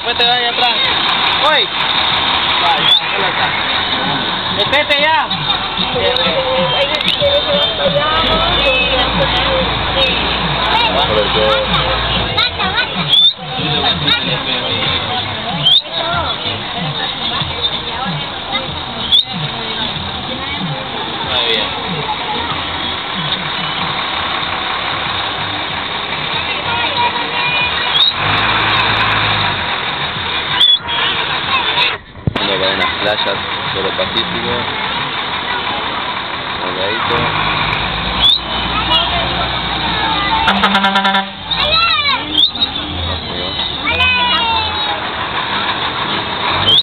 después te vaya atrás. ¡Uy! Vaya, pelota. ¡Despete ya! Muy bien. Una cadena playas, solo Pacífico. Cargadito.